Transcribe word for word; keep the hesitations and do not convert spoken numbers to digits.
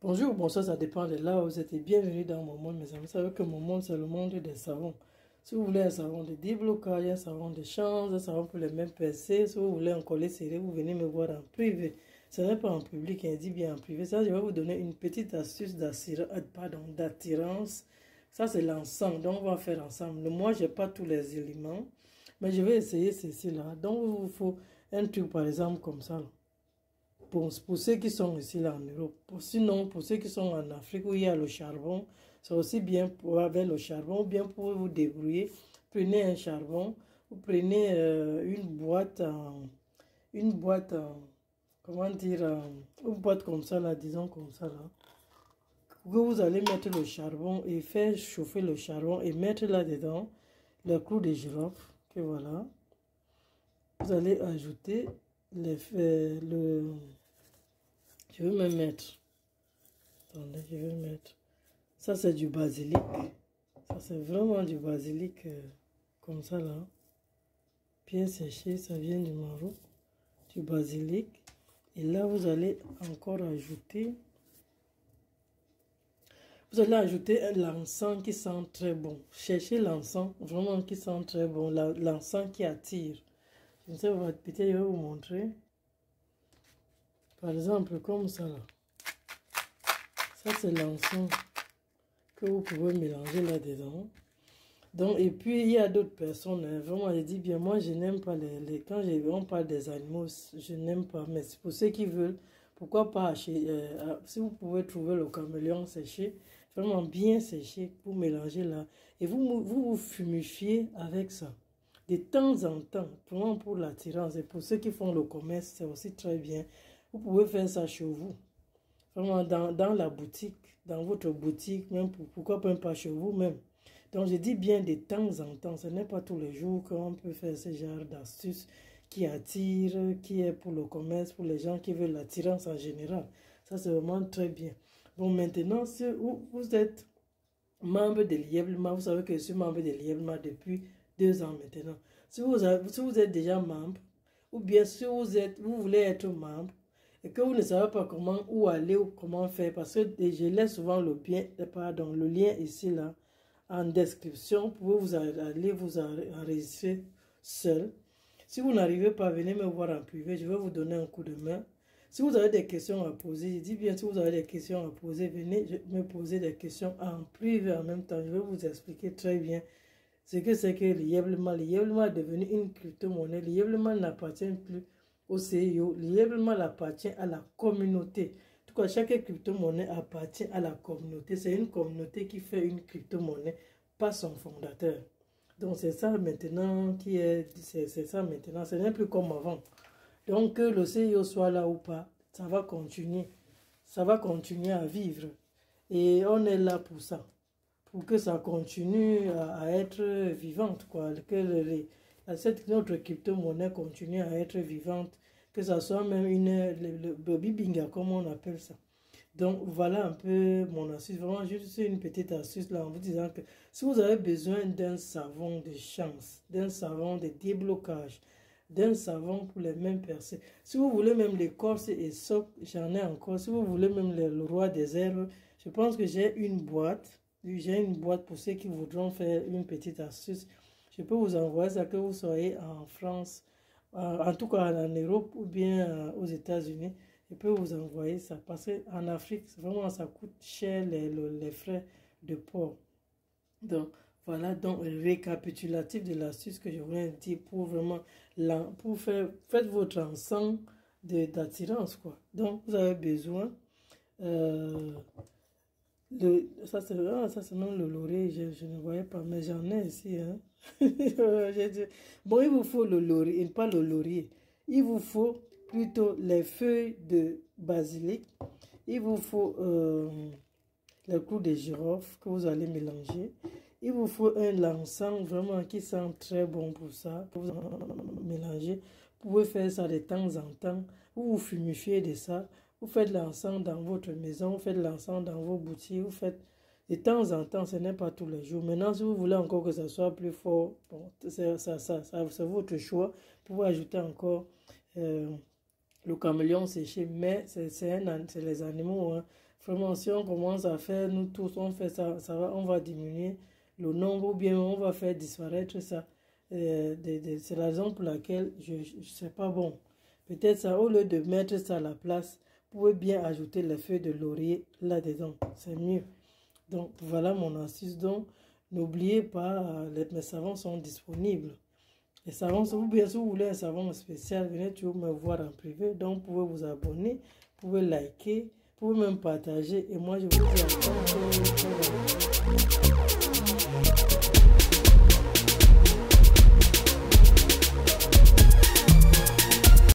Bonjour, bonsoir, ça dépend de là où vous êtes. Bienvenue dans mon monde, mes amis. Vous savez que mon monde, c'est le monde des savons. Si vous voulez un savon de déblocage, un savon de change, un savon pour les mêmes percées, si vous voulez un collet serré, vous venez me voir en privé. Ce n'est pas en public, il dit bien en privé. Ça, je vais vous donner une petite astuce d'attirance. Ça, c'est l'ensemble. Donc, on va faire ensemble. Moi, je n'ai pas tous les éléments, mais je vais essayer ceci-là. Donc, il vous faut un truc, par exemple, comme ça. Là. Pour, pour ceux qui sont ici là en Europe. Pour, sinon, pour ceux qui sont en Afrique où il y a le charbon, c'est aussi bien pour avec le charbon, ou bien pour vous débrouiller. Prenez un charbon, vous prenez euh, une boîte en, une boîte en, comment dire, en, une boîte comme ça là, disons comme ça là. Que vous allez mettre le charbon et faire chauffer le charbon et mettre là-dedans le clou de girofle, que voilà. Vous allez ajouter les, euh, le... Je vais me mettre. Attendez, je vais mettre. Ça, c'est du basilic. Ça, c'est vraiment du basilic euh, comme ça, là. Bien séché, ça vient du Maroc. Du basilic. Et là, vous allez encore ajouter. Vous allez ajouter l'encens qui sent très bon. Cherchez l'encens, vraiment qui sent très bon. L'encens qui attire. Je ne sais pas, peut-être je vais vous montrer. Par exemple, comme ça, là. Ça, c'est l'encens que vous pouvez mélanger là-dedans. Donc, et puis, il y a d'autres personnes, hein, vraiment, je dis bien, moi, je n'aime pas les, les... Quand je, on parle des animaux, je n'aime pas. Mais c'est pour ceux qui veulent, pourquoi pas acheter... Euh, si vous pouvez trouver le caméléon séché, vraiment bien séché, pour mélanger là. Et vous vous, vous fumifiez avec ça. De temps en temps, vraiment pour l'attirance. Et pour ceux qui font le commerce, c'est aussi très bien. Vous pouvez faire ça chez vous. Vraiment dans, dans la boutique, dans votre boutique, même pour, pourquoi même pas chez vous même. Donc je dis bien de temps en temps, ce n'est pas tous les jours qu'on peut faire ce genre d'astuces qui attire, qui est pour le commerce, pour les gens qui veulent l'attirance en général. Ça c'est vraiment très bien. Bon maintenant, si vous, vous êtes membre de l'Iebelma, vous savez que je suis membre de l'Iebelma depuis deux ans maintenant. Si vous, avez, si vous êtes déjà membre, ou bien si vous, êtes, vous voulez être membre, et que vous ne savez pas comment, où aller ou comment faire, parce que je laisse souvent le, bien, pardon, le lien ici, là, en description, pour vous aller vous enregistrer seul. Si vous n'arrivez pas, venez me voir en privé, je vais vous donner un coup de main. Si vous avez des questions à poser, je dis bien, si vous avez des questions à poser, venez me poser des questions en privé en même temps. Je vais vous expliquer très bien ce que c'est que l'Iebelma. L'Iebelma est devenu une crypto-monnaie. L'Iebelma n'appartient plus au C I O. L'Iebelma appartient à la communauté. En tout cas, chaque crypto-monnaie appartient à la communauté. C'est une communauté qui fait une crypto-monnaie, pas son fondateur. Donc c'est ça maintenant qui est, c'est ça maintenant. Ce n'est plus comme avant. Donc que le C I O soit là ou pas, ça va continuer. Ça va continuer à vivre. Et on est là pour ça. Pour que ça continue à, à être vivante, quoi. Que les, cette, notre crypto-monnaie continue à être vivante. Que ça soit même une, le, le baby binga, comme on appelle ça. Donc voilà un peu mon astuce. Vraiment juste une petite astuce là en vous disant que si vous avez besoin d'un savon de chance, d'un savon de déblocage, d'un savon pour les mêmes percées. Si vous voulez même l'écorce et soap, j'en ai encore. Si vous voulez même le, le roi des herbes, je pense que j'ai une boîte. J'ai une boîte pour ceux qui voudront faire une petite astuce. Je peux vous envoyer ça que vous soyez en France, en tout cas en Europe ou bien aux États-Unis. Je peux vous envoyer ça parce qu'en Afrique, vraiment, ça coûte cher les, les frais de port. Donc, voilà donc le récapitulatif de l'astuce que je voulais dire pour vraiment, pour faire, faites votre ensemble d'attirance, quoi. Donc, vous avez besoin, euh, de, ça c'est ah, ça c'est même le laurier, je, je ne voyais pas, mais j'en ai ici, hein. Bon, il vous faut le laurier, pas le laurier, il vous faut plutôt les feuilles de basilic, il vous faut euh, les clous de girofle que vous allez mélanger. Il vous faut un encens vraiment qui sent très bon pour ça, que vous mélangez. Vous pouvez faire ça de temps en temps. Vous vous fumifiez de ça. Vous faites l'encens dans votre maison, vous faites l'encens dans vos boutiques, vous faites de temps en temps, ce n'est pas tous les jours. Maintenant, si vous voulez encore que ça soit plus fort, bon, ça, ça, ça, ça c'est votre choix. Vous pouvez ajouter encore euh, le caméléon séché, mais c'est les animaux, hein. Vraiment, si on commence à faire, nous tous, on fait ça, ça va, on va diminuer le nombre ou bien on va faire disparaître ça. Euh, de, de, c'est la raison pour laquelle je ne sais pas bon. Peut-être ça, au lieu de mettre ça à la place, vous pouvez bien ajouter les feuilles de laurier là-dedans. C'est mieux. Donc, voilà mon astuce. Donc, n'oubliez pas, les, mes savons sont disponibles. Les savons, si vous, bien, si vous voulez un savon spécial, venez toujours me voir en privé. Donc, vous pouvez vous abonner, vous pouvez liker, vous pouvez même partager. Et moi, je vous dis à bientôt.